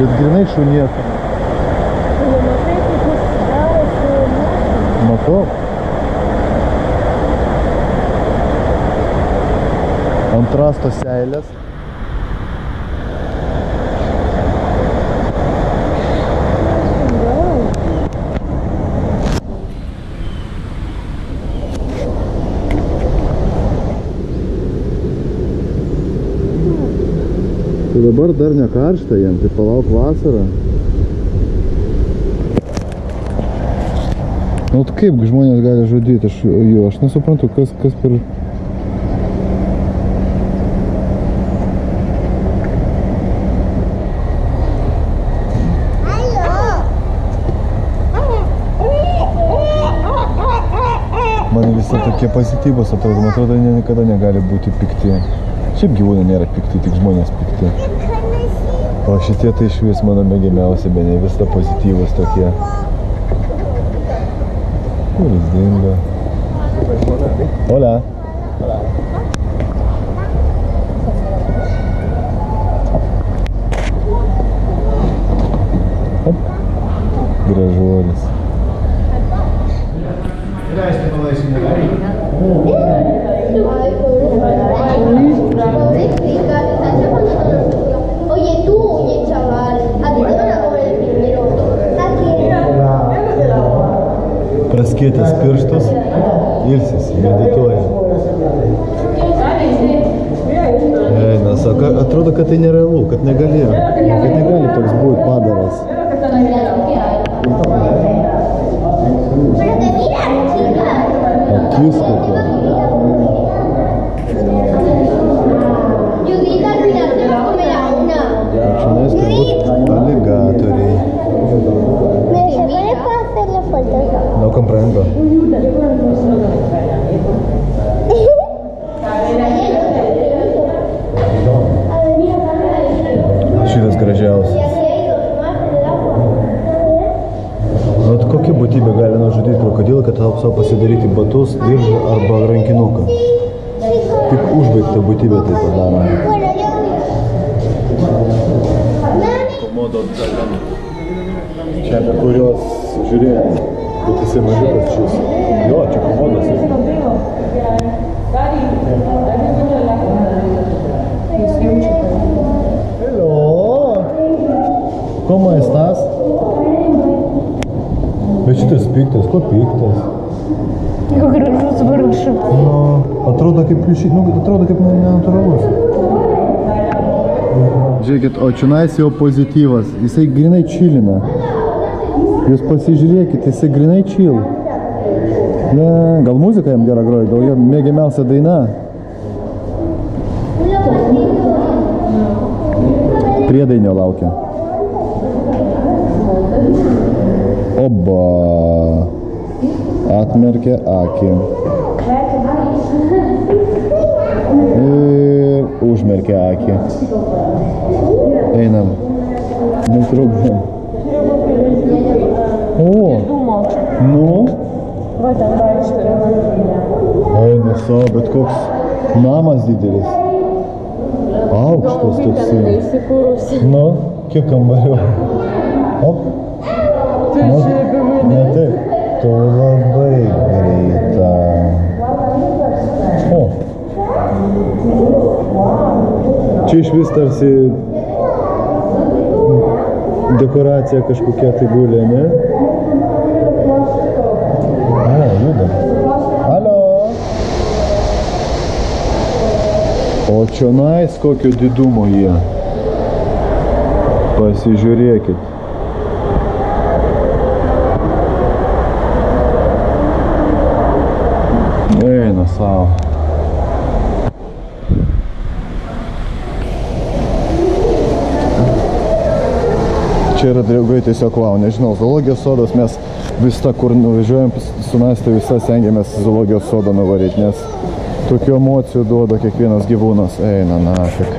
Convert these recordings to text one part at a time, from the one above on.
Bet grinai šunieka. Matau. Ant rasto seilės. Tai dabar dar ne karšta jam, tai palauk vasarą. Nu tai kaip žmonės gali žudyti, aš nesuprantu, kas per... Man visi tokie pozityvus atrodo, man atrodo, jie niekada negali būti pikti. Šiaip gyvūnai nėra pikti, tik žmonės pikti. O šitie tai iš vis mano mėgiamiausi, bene visada pozityvus tokie. Kur jis dingo? Hola. Hop. Gražuolis. Oye tú, oye chaval, a ti te van a comer el primero. Praskėtęs pirštus, ilsisi, medituoja. Eina, sako, atrodo, kad tai nerealu, kad negali toks būti padaras. Akis kokia. Čionais turbūt aligatoriai. No comprendo. Šitas gražiausias. Vat kokia būtybė gali nužudyti krokodilą, kad savo pasidaryti batus, diržą arba rankinuką. Tik užbaigta būtybė tai padaro. Komodo čia apie kurios žiūrėjau, bet jisai mažiukas šis. Jo, čia komodas. Hello! ¿Cómo estás? Bet šitas piktas, ko piktas? Gražus vargšas. Nu, atrodo kaip pliušys, atrodo kaip nenatūralus. Žiūrėkit, o čionais jo pozityvas, jisai grinai čilina. Jūs pasižiūrėkit, jisai grinai čil. Ne, gal muzika jam gera groja, gal jo mėgiamiausia daina. Priedainio laukia. Oba. Atmerkė akį. Ir užmerkė akį. Einam. Netrukdom. O! Nu? Eina savo, bet koks namas didelis. Aukštas toksai. Nu, kiek kambarių? Op. Ne taip. Tu labai greita. O. Čia iš vis tarsi dekoracija kažkokia tai gulė, ne? O, juda. Alio. O čionais kokio didumo jie. Pasižiūrėkit. Eina savo. Čia yra draugai tiesiog wow, nežinau, zoologijos sodas mes visą, kur nuvažiuojam su Nastė, visą stengiamės zoologijos sodą nuvaryti, nes tokių emocijų duoda kiekvienas gyvūnas. Eina nafik.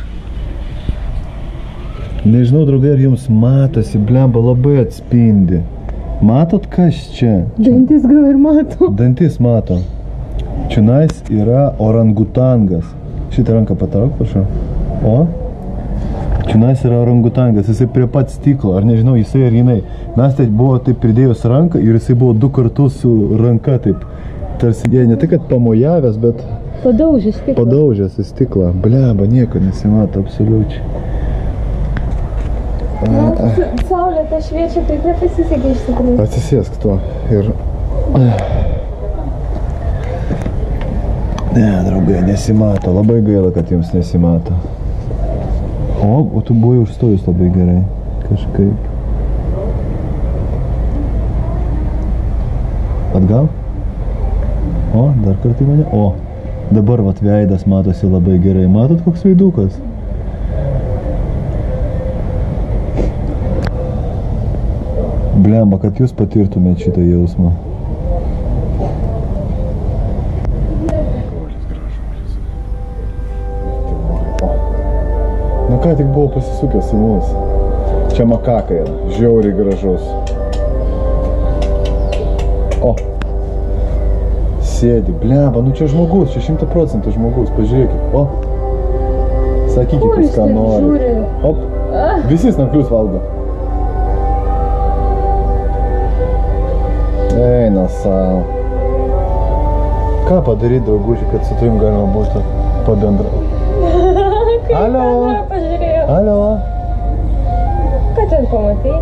Nežinau, draugai, ar jums matosi, blemba labai atspindi. Matot, kas čia? Dantis gal ir mato. Dantis mato. Čionais yra orangutangas. Šitą ranką patrauk, prašau. O? Čionais yra orangutangas, jisai prie pat stiklo, ar nežinau, jisai ar jinai. Mes tai buvo taip pridėjus ranką ir jisai buvo 2 kartus su ranka taip. Tarsi jie ne tai, kad pamojavęs, bet Padaužęs stiklą. Padaužęs į stiklą. Bleba, nieko nesimato, absoliučiai. Saulė ta šviečia, taip nepasisekė iš tikrųjų. Atsisėsk tuo ir... Ne, draugai, nesimato. Labai gaila, kad jums nesimato. O tu buvai užstojus labai gerai. Kažkaip. Atgal? O, dar kartą į mane. O, dabar vat veidas matosi labai gerai. Matot, koks veidukas? Blemba, kad jūs patirtumėt šitą jausmą. Nu ką tik buvo pasisukęs į mus. Čia makaka yra, žiauriai gražus. O, sėdi, blemba, nu čia žmogus, čia 100% žmogus, pažiūrėkit. O, sakykit jūs ką nori. Op, visi snarklius valgo. Eina savo. Ką padaryti, draugužiai, kad su tavim galima būtų pabendrauti? Alio! Alio! Ką ten pamatai?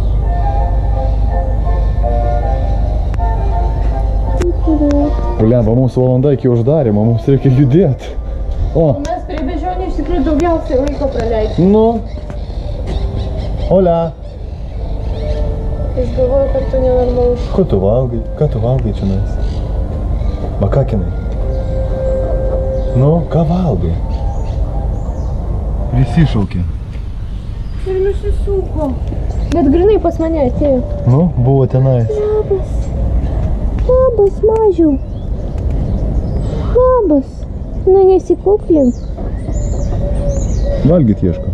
Blemba, mums valanda iki uždarimo, mums reikia judėti. O! Mes prie bežionį iš tikrųjų daugiausiai laiko praleidžiame. Nu! Olia! Jis galvoja, kad tu nenormalus. Ko tu valgai? Ką tu valgai čionais? Makakinai. Nu, ką valgai? Visi šaukė. Ir nusisuko. Bet grinai pas mane atėjo. Nu, buvo tenais. Labas. Labas, mažiau. Labas. Nu, nesikuklink. Valgyt ieško.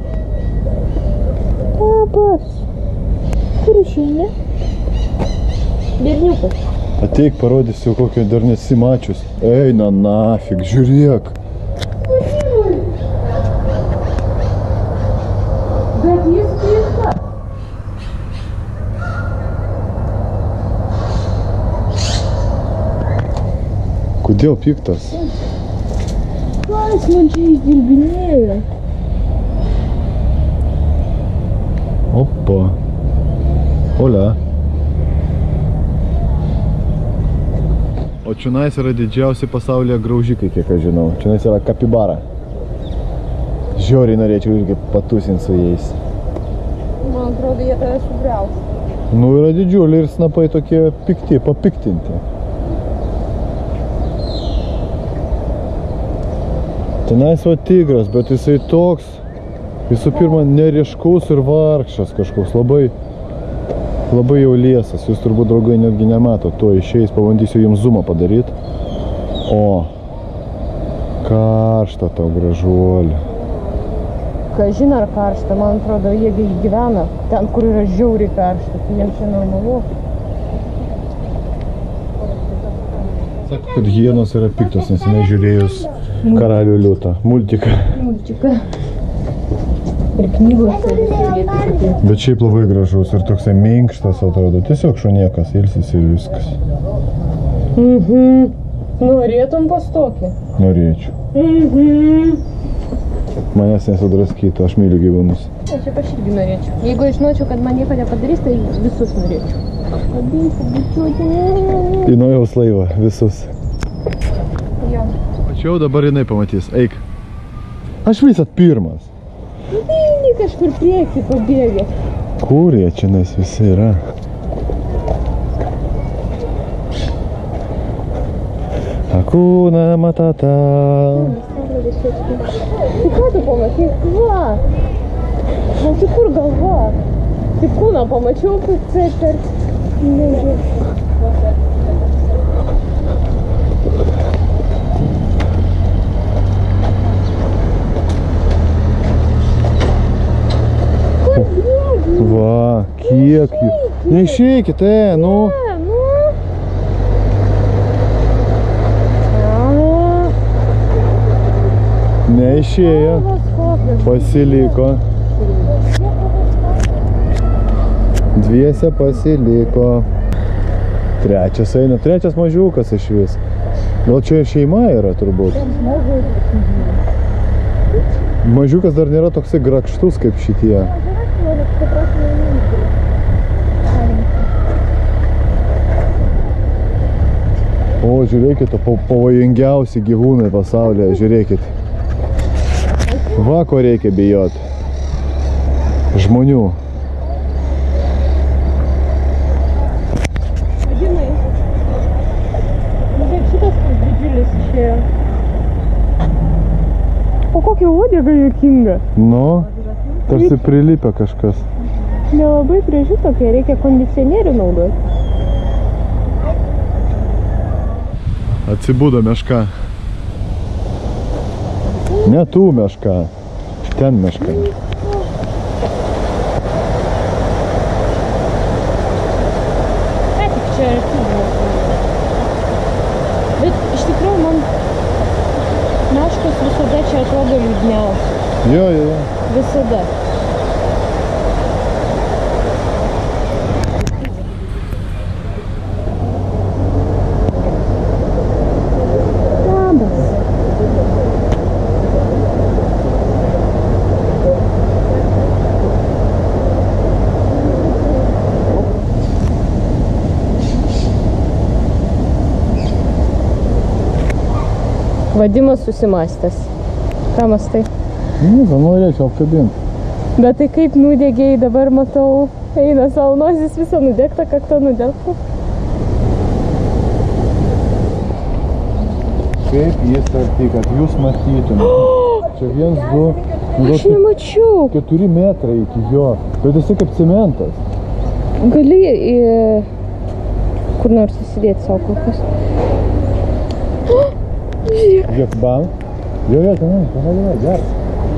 Labas. Kur išeini? Berniukas. Ateik, parodysiu, kokio dar nesi mačius. Eina nafig, žiūrėk. Bet jis piktas. Kodėl piktas? Ką jis man čia išdirbinėjo? Opa. Olia. O čionais yra didžiausi pasaulyje graužikai, kiek aš žinau. Čionais yra kapibara. Žiauriai norėčiau irgi patusinti su jais. Man atrodo, jie tave sugriaus. Nu, yra didžiuliai ir snapai tokie pikti, papiktinti. Tenais va tigras, bet jisai toks, visų pirma, neryškus ir vargšas kažkoks, labai jau liesas. Jūs turbūt, draugai, netgi nemato. To išeis, pabandysiu jums zoomą padaryti. O, karšta tau, gražuolė. Kažin ar karšta, man atrodo, jie gyvena ten, kur yra žiauriai karšta, tai jiems čia normalu. Sako, kad hienos yra piktos, nes jinai žiūrėjus Karalių liūtą, multiką. Ir knygos ir Bet šiaip labai gražus ir toksai minkštas atrodo. Tiesiog šuniekas, ilsis ir viskas. Norėtum pas tokį? Norėčiau. Manęs nesudraskytų, aš myliu gyvūnus. Aš irgi norėčiau. Jeigu aš žinočiau, kad man nieko nepadarys, tai visus norėčiau. Į Nojaus laivą, visus. Jo. Tačiau dabar jinai pamatys. Eik. Aš visat pirmas. Tai kažkur priekį pabėgė. Kur jie čia nes visi yra? Hakuna Matata. Tai ką tu pamatai? Va! Man tai kur galva? Tai kūną pamačiau, kad per... Nežiūrėjau. Va, kiek jų. Neišeikit, nu. Neišėjo. Pasiliko. Dviese pasiliko. Trečias eina, trečias mažiukas iš vis. Gal čia šeima yra turbūt. Mažiukas dar nėra toksai grakštus kaip šitie. O, žiūrėkite, pavojingiausi gyvūnai pasaulyje, žiūrėkite. Va, ko reikia bijoti. Žmonių. Vadinai. Bet šitas didžiulis išėjo. O kokia uodega juokinga. Nu, tarsi prilipę kažkas. Nelabai graži tokia, reikia kondicionierių naudoti. Atsibudo meška. Ne tų meška. Ten meška. Ką tik čia arti buvo. Bet iš tikrųjų man meškos visada čia atrodo liūdniausios. Jo. Visada. Vadimas susimastęs. Ką mastai? Ką norėčiau apkabinti. Bet tai kaip nudegėjai, dabar matau, eina savo nosis visą nudegta, kakta nudegta. Kaip jis arti, kad jūs matytumėte. Čia 1, 2, Aš nemačiau. 4 metrai iki jo. Bet jisai kaip cementas. Gali kur nors įsidėti savo kokius. Žiūrėk, bam. Jo, tenai, geras.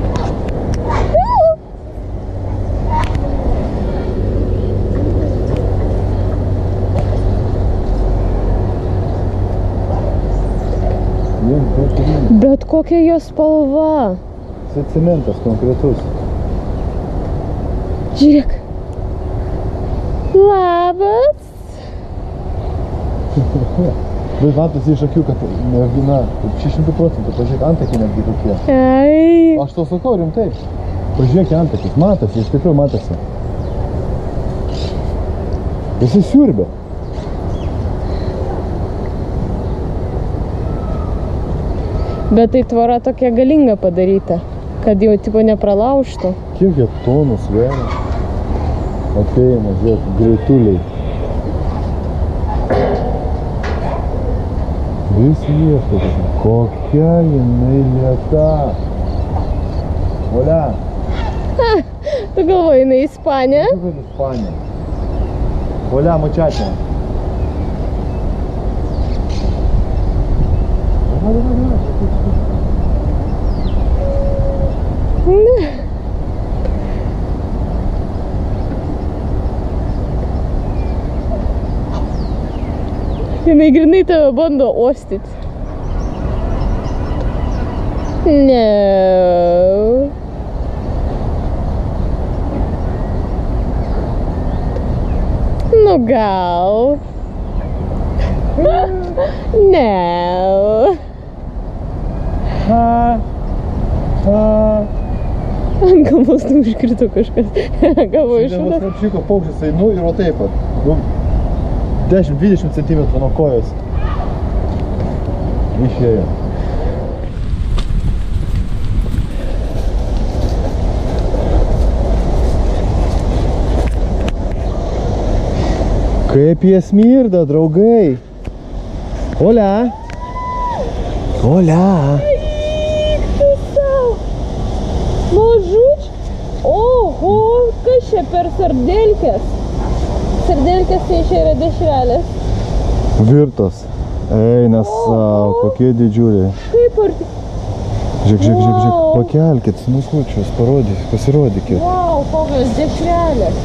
Bet kokia jos spalva. Tai cementas konkretus. Žiūrėk. Labas. Bet matosi iš akių, kad mergina 600%, pažiūrėk, antakiai netgi tokie. Ai. Aš to sakau rimtai. Pažiūrėk antakis, matosi, iš tikrųjų matosi. Jisai siurbia. Bet tai tvora tokia galinga padaryta, kad jau tipo nepralaužtų. Kiek jie tonų sveria. Ateina, žiūrėk, greituliai. Vis ieško, kokia jinai lėta. Olia. Tu galvoji, jinai Ispanė? Tu kad Ispanė. Olia, muchacha. Jinai grinai tave bando ostyti. No. Nu gal. No. Ant galvos užkrito kažkas. Galvoju, Šiandien šūdas. apšiko paukštis, einu ir o taip pat. 10-20 cm nuo kojos. Išėjo. Kaip jie smirda, draugai. Olia. Olia. Tu sau. Mažuč. Oho, kas čia per sardelkės? Sardelkės tai čia yra dešrelės. Virtos. Eina savo, kokie didžiuliai. Kaip arti? Žiūrėk, pakelkit snukučius, pasirodykit. Vau, kokios dešrelės.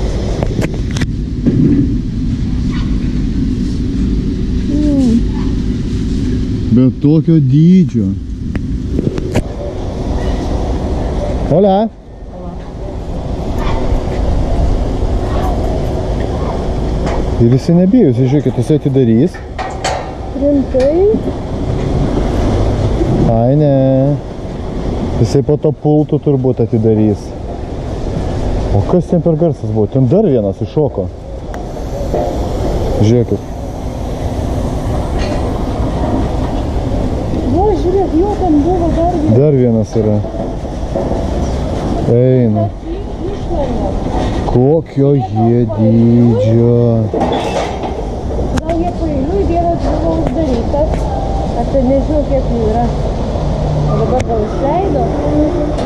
Bet tokio dydžio. Olia. Ir jisai nebijus, žiūrėkit, jisai atidarys. Rimtai? Ai, ne. Jisai po to pultų turbūt atidarys. O kas ten per garsas buvo? Ten dar vienas iššoko. Žiūrėkit. Va, žiūrėk, jo ten buvo dar vienas. Dar vienas yra. Eina. Kokio jie dydžio. Gal jie pailiui vienas buvo uždarytas. Aš ten nežinau, kiek jų yra. O dabar gal išleido.